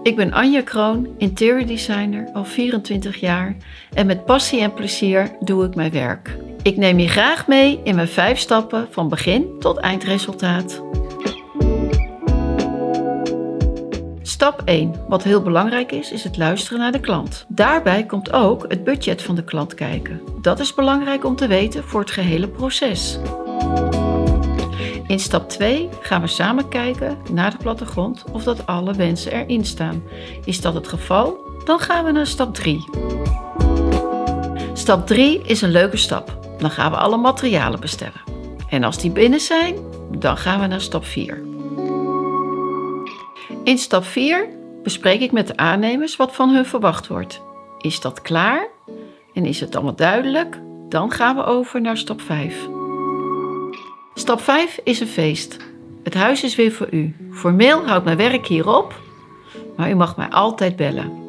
Ik ben Anja Kroon, interior designer, al 24 jaar en met passie en plezier doe ik mijn werk. Ik neem je graag mee in mijn 5 stappen van begin tot eindresultaat. Stap 1. Wat heel belangrijk is het luisteren naar de klant. Daarbij komt ook het budget van de klant kijken. Dat is belangrijk om te weten voor het gehele proces. In stap 2 gaan we samen kijken naar de plattegrond of dat alle wensen erin staan. Is dat het geval? Dan gaan we naar stap 3. Stap 3 is een leuke stap. Dan gaan we alle materialen bestellen. En als die binnen zijn, dan gaan we naar stap 4. In stap 4 bespreek ik met de aannemers wat van hun verwacht wordt. Is dat klaar? En is het allemaal duidelijk? Dan gaan we over naar stap 5. Stap 5 is een feest. Het huis is weer voor u. Formeel houdt mijn werk hier op, maar u mag mij altijd bellen.